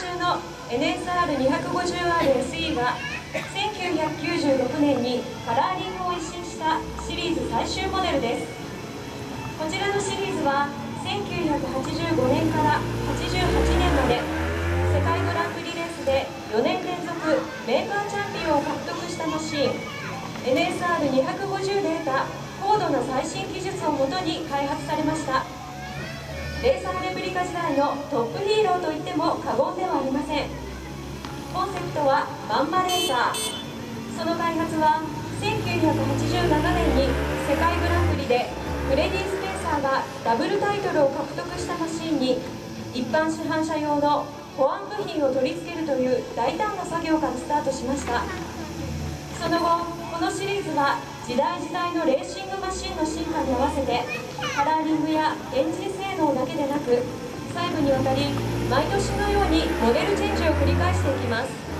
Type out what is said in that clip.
中の NSR250RSE は1996年にカラーリングを一新したシリーズ最終モデルです。こちらのシリーズは1985年から88年まで世界グランプリレースで4年連続メーカーチャンピオンを獲得したマシン NSR250 で得た高度な最新技術をもとに開発されました。レーサーレプリカ時代のトップヒーローといっても過言ではありません。コンセプトはバンマレーサー。その開発は1987年に世界グランプリでフレディ・スペンサーがダブルタイトルを獲得したマシンに一般市販車用の保安部品を取り付けるという大胆な作業からスタートしました。その後このシリーズは時代時代のレーシングマシンの進化に合わせてカラーリングやエンジン性能だけでなく細部にわたり毎年のようにモデルチェンジを繰り返していきます。